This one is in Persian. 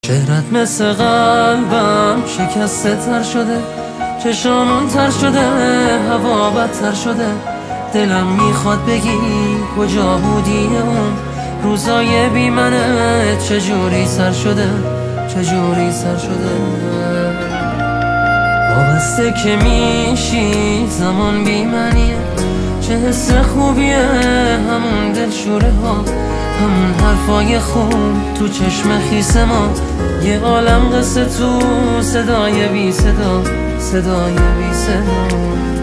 چهرت مثل قلبم شکسته تر شده، چشامون تر شده، هوا بدتر شده. دلم میخواد بگی کجا بودی اون روزای بی منه، چجوری سر شده، چجوری سر شده. وابسته که میشی زمان بی منیه، چه حس خوبیه همون دلشوره ها، همون حرفای خوب تو چشم خیس ما. یه عالم قصه تو صدای بی صدا، صدای بی صدا.